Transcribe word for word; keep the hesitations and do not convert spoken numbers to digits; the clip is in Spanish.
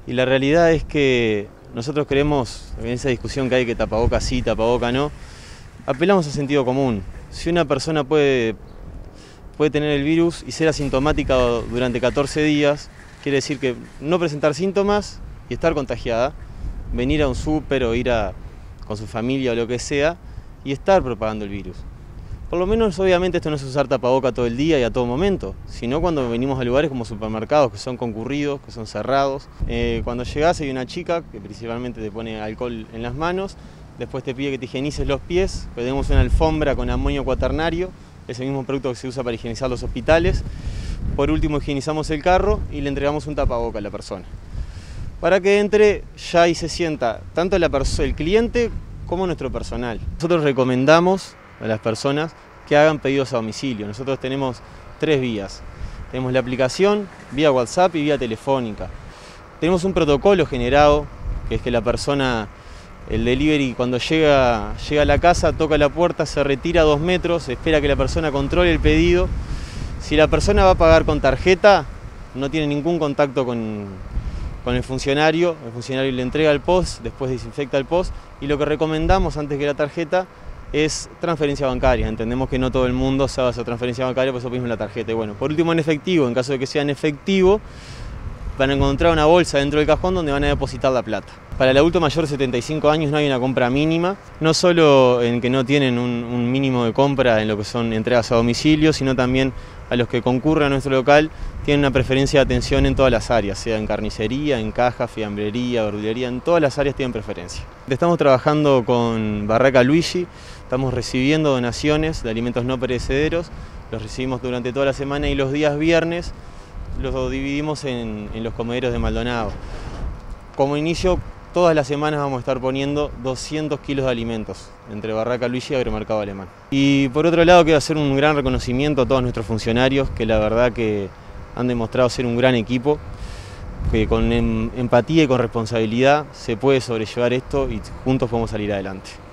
Y la realidad es que nosotros creemos, en esa discusión que hay que tapaboca sí, tapaboca no, apelamos al sentido común. Si una persona puede, puede tener el virus y ser asintomática durante catorce días, quiere decir que no presentar síntomas y estar contagiada, venir a un súper o ir a, con su familia o lo que sea, y estar propagando el virus. Por lo menos, obviamente, esto no es usar tapaboca todo el día y a todo momento, sino cuando venimos a lugares como supermercados, que son concurridos, que son cerrados. Eh, cuando llegás hay una chica que principalmente te pone alcohol en las manos, después te pide que te higienices los pies, tenemos una alfombra con amonio cuaternario, ese mismo producto que se usa para higienizar los hospitales. Por último, higienizamos el carro y le entregamos un tapaboca a la persona, para que entre ya y se sienta tanto la el cliente como nuestro personal. Nosotros recomendamos a las personas que hagan pedidos a domicilio. Nosotros tenemos tres vías. Tenemos la aplicación, vía WhatsApp y vía telefónica. Tenemos un protocolo generado, que es que la persona, el delivery, cuando llega, llega a la casa, toca la puerta, se retira dos metros, espera que la persona controle el pedido. Si la persona va a pagar con tarjeta, no tiene ningún contacto con, con el funcionario. El funcionario le entrega el post, después desinfecta el post, y lo que recomendamos antes que la tarjeta es transferencia bancaria. Entendemos que no todo el mundo sabe hacer transferencia bancaria, por eso pedimos la tarjeta. Y bueno, por último, en efectivo, en caso de que sea en efectivo, van a encontrar una bolsa dentro del cajón donde van a depositar la plata. Para el adulto mayor de setenta y cinco años no hay una compra mínima, no solo en que no tienen un, un mínimo de compra en lo que son entregas a domicilio, sino también a los que concurren a nuestro local tienen una preferencia de atención en todas las áreas, sea en carnicería, en caja, fiambrería, verdulería, en todas las áreas tienen preferencia. Estamos trabajando con Barraca Luigi, estamos recibiendo donaciones de alimentos no perecederos, los recibimos durante toda la semana y los días viernes los dividimos en, en los comederos de Maldonado. Como inicio, todas las semanas vamos a estar poniendo doscientos kilos de alimentos entre Barraca Luigi y Agromercado Alemán. Y por otro lado, quiero hacer un gran reconocimiento a todos nuestros funcionarios, que la verdad que han demostrado ser un gran equipo, que con em- empatía y con responsabilidad se puede sobrellevar esto y juntos podemos salir adelante.